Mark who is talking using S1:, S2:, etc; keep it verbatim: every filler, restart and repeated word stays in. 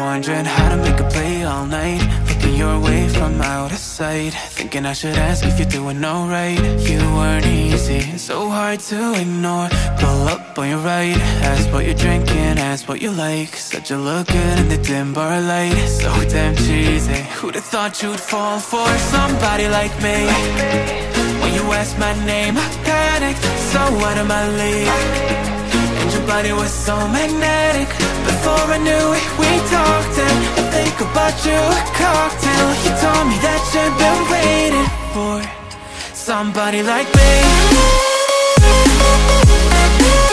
S1: wondering how to make a play all night. Looking your way from out of sight, thinking I should ask if you're doing alright. You weren't easy, so hard to ignore. Pull up on your right, ask what you're drinking, ask what you like. Said you look good in the dim bar light, so damn cheesy. Who'd have thought you'd fall for somebody like me? When you asked my name, I panicked, so out of my league. And your body was so magnetic. Before I knew it, we talked, and I think about you a cocktail. You told me that you've been waiting for somebody like me.